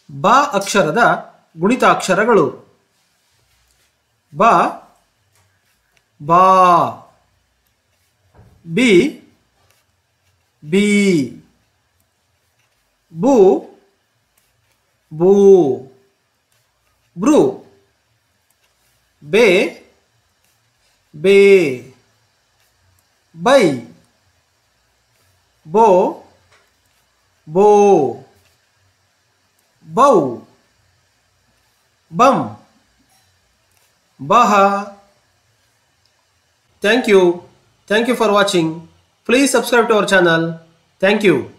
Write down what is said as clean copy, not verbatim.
ಬ ಅಕ್ಷರದ ಗುಣಿತಾಕ್ಷರಗಳು. ಬ ಬಾ, ಬಿ ಬಿ, ಬು ಬೂ, ಬೃ ಬೇ ಬೇ, ಬೈ ಬೋ ಬೋ, ಬೌ ಬಂ, ಬಹ. Thank you for watching. Please subscribe to our channel. Thank you.